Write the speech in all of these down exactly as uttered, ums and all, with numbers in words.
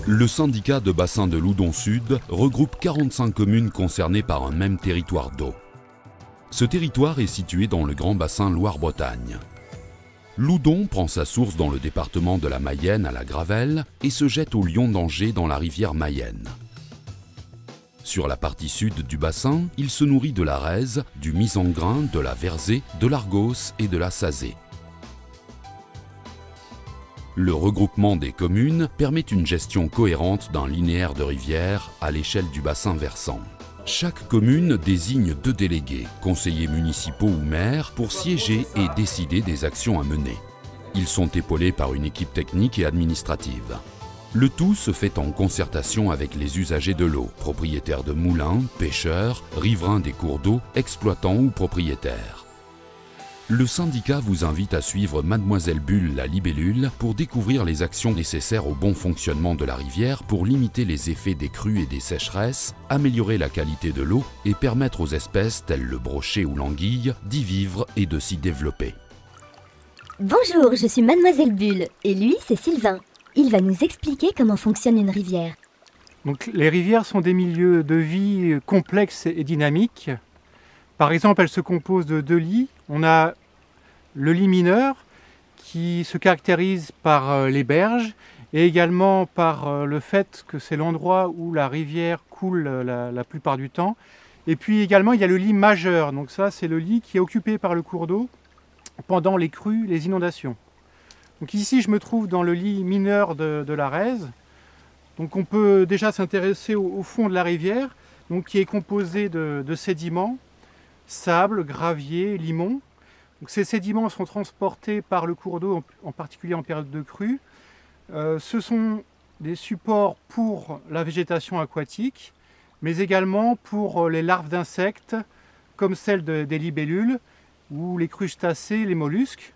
Le syndicat de bassin de Loudon Sud regroupe quarante-cinq communes concernées par un même territoire d'eau. Ce territoire est situé dans le grand bassin Loire-Bretagne. Loudon prend sa source dans le département de la Mayenne à la Gravelle et se jette au Lion d'Angers dans la rivière Mayenne. Sur la partie sud du bassin, il se nourrit de la Rèze, du Misangrin, de la Verzée, de l'Argos et de la Sazée. Le regroupement des communes permet une gestion cohérente d'un linéaire de rivière à l'échelle du bassin versant. Chaque commune désigne deux délégués, conseillers municipaux ou maires, pour siéger et décider des actions à mener. Ils sont épaulés par une équipe technique et administrative. Le tout se fait en concertation avec les usagers de l'eau, propriétaires de moulins, pêcheurs, riverains des cours d'eau, exploitants ou propriétaires. Le syndicat vous invite à suivre Mademoiselle Bulle la libellule pour découvrir les actions nécessaires au bon fonctionnement de la rivière pour limiter les effets des crues et des sécheresses, améliorer la qualité de l'eau et permettre aux espèces telles le brochet ou l'anguille d'y vivre et de s'y développer. Bonjour, je suis Mademoiselle Bulle et lui c'est Sylvain. Il va nous expliquer comment fonctionne une rivière. Donc, les rivières sont des milieux de vie complexes et dynamiques. Par exemple, elles se composent de deux lits. On a le lit mineur qui se caractérise par les berges et également par le fait que c'est l'endroit où la rivière coule la, la plupart du temps. Et puis également, il y a le lit majeur. Donc ça, c'est le lit qui est occupé par le cours d'eau pendant les crues, les inondations. Donc ici, je me trouve dans le lit mineur de, de la Rèze. Donc on peut déjà s'intéresser au, au fond de la rivière, donc qui est composé de, de sédiments, sable, gravier, limon. Donc ces sédiments sont transportés par le cours d'eau, en, en particulier en période de crue. Euh, ce sont des supports pour la végétation aquatique, mais également pour les larves d'insectes, comme celles de, des libellules, ou les crustacés, les mollusques.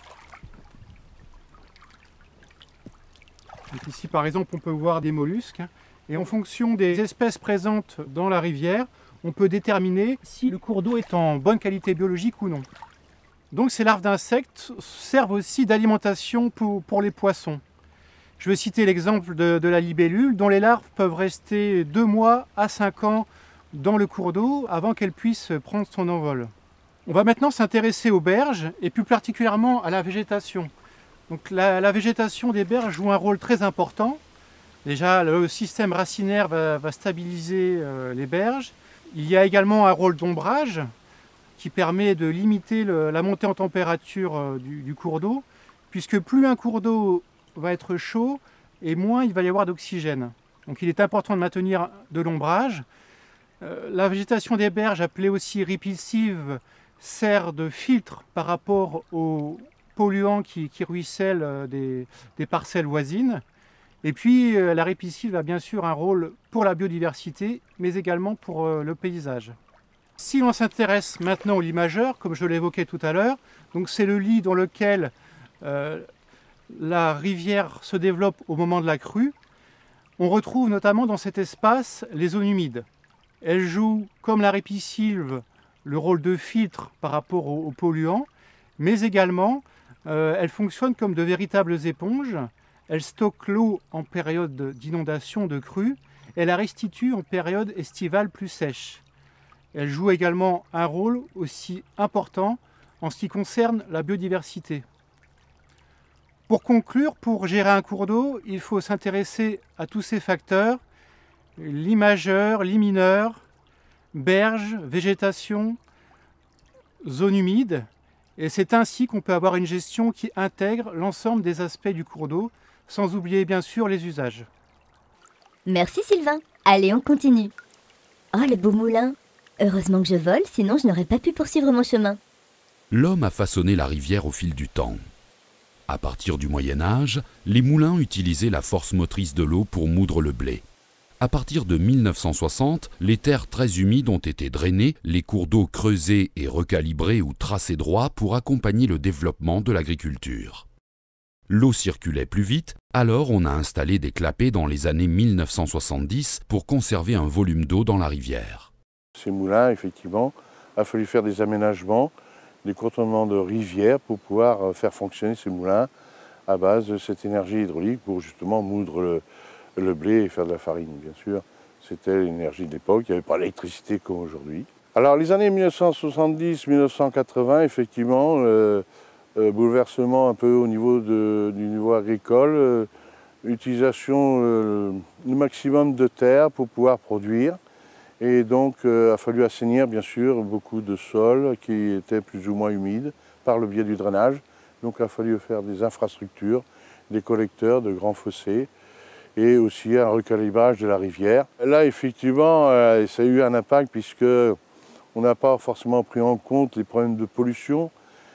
Donc ici, par exemple, on peut voir des mollusques. Et en fonction des espèces présentes dans la rivière, on peut déterminer si le cours d'eau est en bonne qualité biologique ou non. Donc ces larves d'insectes servent aussi d'alimentation pour, pour les poissons. Je vais citer l'exemple de, de la libellule, dont les larves peuvent rester deux mois à cinq ans dans le cours d'eau avant qu'elles puissent prendre son envol. On va maintenant s'intéresser aux berges et plus particulièrement à la végétation. Donc la, la végétation des berges joue un rôle très important. Déjà, le système racinaire va, va stabiliser euh, les berges. Il y a également un rôle d'ombrage qui permet de limiter le, la montée en température euh, du, du cours d'eau, puisque plus un cours d'eau va être chaud et moins il va y avoir d'oxygène. Donc il est important de maintenir de l'ombrage. Euh, la végétation des berges, appelée aussi répulsive, sert de filtre par rapport aux polluants qui, qui ruissellent des, des parcelles voisines. Et puis euh, la répulsive a bien sûr un rôle pour la biodiversité, mais également pour euh, le paysage. Si l'on s'intéresse maintenant au lit majeur, comme je l'évoquais tout à l'heure, donc c'est le lit dans lequel euh, la rivière se développe au moment de la crue. On retrouve notamment dans cet espace les zones humides. Elles jouent, comme la répulsive, le rôle de filtre par rapport aux, aux polluants, mais également euh, elles fonctionnent comme de véritables éponges. Elle stocke l'eau en période d'inondation, de crue, et la restitue en période estivale plus sèche. Elle joue également un rôle aussi important en ce qui concerne la biodiversité. Pour conclure, pour gérer un cours d'eau, il faut s'intéresser à tous ces facteurs, lit majeur, lit mineur, berges, végétation, zone humide, et c'est ainsi qu'on peut avoir une gestion qui intègre l'ensemble des aspects du cours d'eau, sans oublier bien sûr les usages. Merci Sylvain. Allez, on continue. Oh, le beau moulin. Heureusement que je vole, sinon je n'aurais pas pu poursuivre mon chemin. L'homme a façonné la rivière au fil du temps. À partir du Moyen Âge, les moulins utilisaient la force motrice de l'eau pour moudre le blé. À partir de mille neuf cent soixante, les terres très humides ont été drainées, les cours d'eau creusés et recalibrés ou tracés droits pour accompagner le développement de l'agriculture. L'eau circulait plus vite, alors on a installé des clapets dans les années mille neuf cent soixante-dix pour conserver un volume d'eau dans la rivière. Ces moulins, effectivement, a fallu faire des aménagements, des contournements de rivières pour pouvoir faire fonctionner ces moulins à base de cette énergie hydraulique pour justement moudre le, le blé et faire de la farine, bien sûr. C'était l'énergie de l'époque, il n'y avait pas l'électricité comme aujourd'hui. Alors les années mille neuf cent soixante-dix mille neuf cent quatre-vingts, effectivement, euh, euh, bouleversement un peu au niveau de, du niveau agricole, euh, utilisation euh, du maximum de terre pour pouvoir produire. Et donc il euh, a fallu assainir bien sûr beaucoup de sols qui étaient plus ou moins humides par le biais du drainage. Donc il a fallu faire des infrastructures, des collecteurs, de grands fossés et aussi un recalibrage de la rivière. Là effectivement euh, ça a eu un impact puisque on n'a pas forcément pris en compte les problèmes de pollution,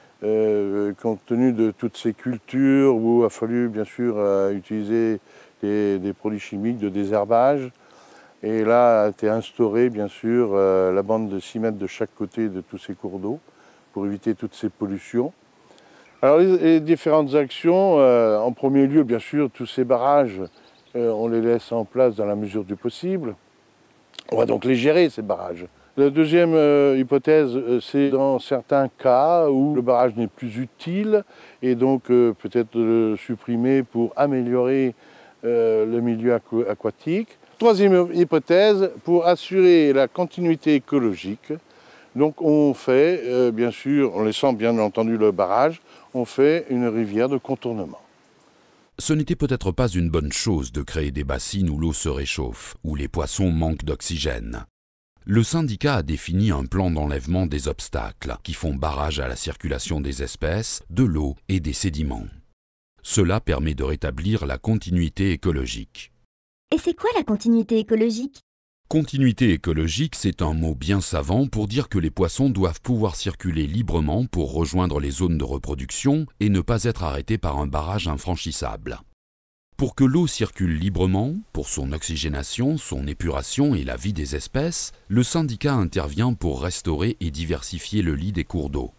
euh, compte tenu de toutes ces cultures où il a fallu bien sûr euh, utiliser des, des produits chimiques de désherbage. Et là a été instaurée bien sûr euh, la bande de six mètres de chaque côté de tous ces cours d'eau pour éviter toutes ces pollutions. Alors les, les différentes actions, euh, en premier lieu bien sûr tous ces barrages, euh, on les laisse en place dans la mesure du possible. On va donc les gérer ces barrages. La deuxième euh, hypothèse, euh, c'est dans certains cas où le barrage n'est plus utile et donc euh, peut-être le supprimer pour améliorer euh, le milieu aqu aquatique. Troisième hypothèse, pour assurer la continuité écologique, donc on fait, euh, bien sûr, en laissant bien entendu le barrage, on fait une rivière de contournement. Ce n'était peut-être pas une bonne chose de créer des bassines où l'eau se réchauffe, où les poissons manquent d'oxygène. Le syndicat a défini un plan d'enlèvement des obstacles qui font barrage à la circulation des espèces, de l'eau et des sédiments. Cela permet de rétablir la continuité écologique. Et c'est quoi la continuité écologique? Continuité écologique, c'est un mot bien savant pour dire que les poissons doivent pouvoir circuler librement pour rejoindre les zones de reproduction et ne pas être arrêtés par un barrage infranchissable. Pour que l'eau circule librement, pour son oxygénation, son épuration et la vie des espèces, le syndicat intervient pour restaurer et diversifier le lit des cours d'eau.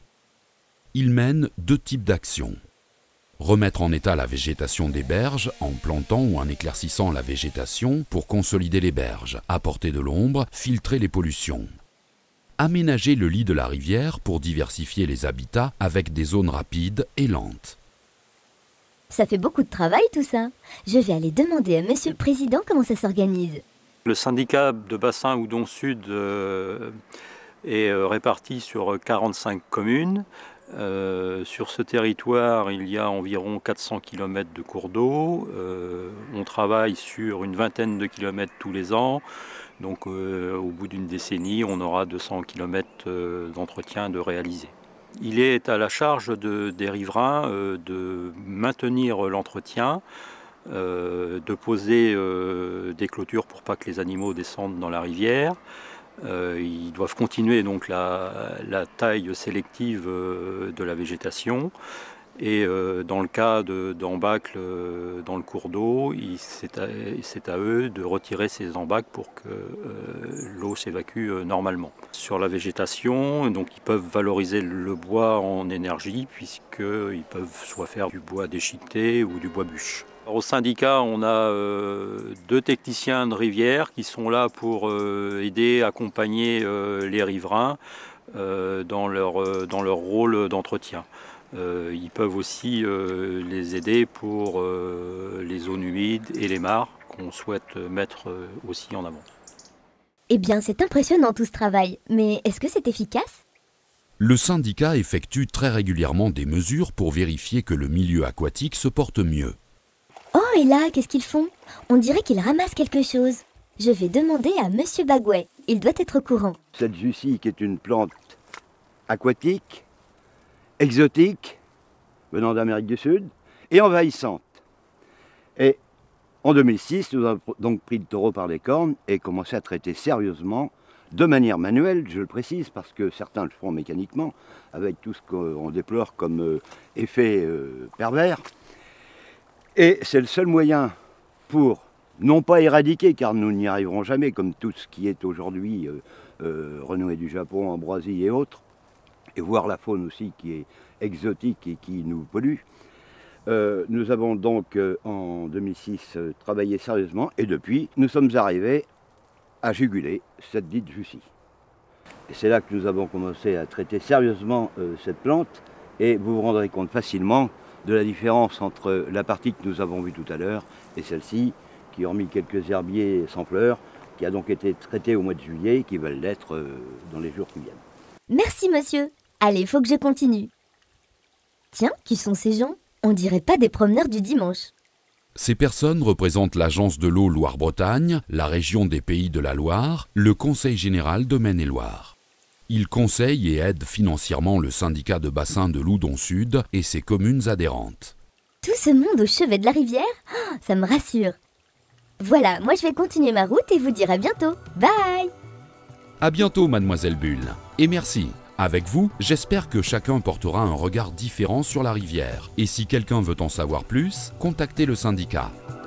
Il mène deux types d'actions. Remettre en état la végétation des berges en plantant ou en éclaircissant la végétation pour consolider les berges, apporter de l'ombre, filtrer les pollutions. Aménager le lit de la rivière pour diversifier les habitats avec des zones rapides et lentes. Ça fait beaucoup de travail tout ça. Je vais aller demander à Monsieur le Président comment ça s'organise. Le syndicat de bassin Oudon Sud euh, est réparti sur quarante-cinq communes. Euh, sur ce territoire, il y a environ quatre cents kilomètres de cours d'eau. Euh, on travaille sur une vingtaine de kilomètres tous les ans. Donc euh, au bout d'une décennie, on aura deux cents kilomètres euh, d'entretien de réaliser. Il est à la charge de, des riverains euh, de maintenir l'entretien, euh, de poser euh, des clôtures pour pas que les animaux descendent dans la rivière. Euh, ils doivent continuer donc la, la taille sélective euh, de la végétation. Et euh, dans le cas d'embâcles euh, dans le cours d'eau, c'est à, à eux de retirer ces embâcles pour que euh, l'eau s'évacue euh, normalement. Sur la végétation, donc ils peuvent valoriser le bois en énergie puisqu'ils peuvent soit faire du bois déchiqueté ou du bois bûche. Alors, au syndicat, on a euh, deux techniciens de rivière qui sont là pour euh, aider, accompagner euh, les riverains euh, dans, leur, euh, dans leur rôle d'entretien. Euh, ils peuvent aussi euh, les aider pour euh, les zones humides et les mares qu'on souhaite mettre euh, aussi en avant. Eh bien, c'est impressionnant tout ce travail, mais est-ce que c'est efficace? Le syndicat effectue très régulièrement des mesures pour vérifier que le milieu aquatique se porte mieux. Oh, et là, qu'est-ce qu'ils font? On dirait qu'ils ramassent quelque chose. Je vais demander à Monsieur Bagouet, il doit être au courant. Cette jussie qui est une plante aquatique, exotique, venant d'Amérique du Sud, et envahissante. Et en deux mille six, nous avons donc pris le taureau par les cornes et commencé à traiter sérieusement, de manière manuelle, je le précise, parce que certains le font mécaniquement, avec tout ce qu'on déplore comme euh, effet euh, pervers. Et c'est le seul moyen pour, non pas éradiquer, car nous n'y arriverons jamais, comme tout ce qui est aujourd'hui euh, euh, renoué du Japon, Ambroisie et autres, et voir la faune aussi qui est exotique et qui nous pollue. Euh, nous avons donc euh, en deux mille six euh, travaillé sérieusement et depuis nous sommes arrivés à juguler cette dite jussie. Et c'est là que nous avons commencé à traiter sérieusement euh, cette plante et vous vous rendrez compte facilement de la différence entre la partie que nous avons vue tout à l'heure et celle-ci qui ont mis quelques herbiers sans fleurs, qui a donc été traité au mois de juillet et qui va l'être euh, dans les jours qui viennent. Merci monsieur. Allez, faut que je continue. Tiens, qui sont ces gens? On dirait pas des promeneurs du dimanche. Ces personnes représentent l'Agence de l'eau Loire-Bretagne, la région des Pays de la Loire, le Conseil général de Maine-et-Loire. Ils conseillent et aident financièrement le syndicat de bassin de Loudon Sud et ses communes adhérentes. Tout ce monde au chevet de la rivière? Oh, ça me rassure. Voilà, moi je vais continuer ma route et vous dire à bientôt. Bye! À bientôt, mademoiselle Bulle. Et merci. Avec vous, j'espère que chacun portera un regard différent sur la rivière. Et si quelqu'un veut en savoir plus, contactez le syndicat.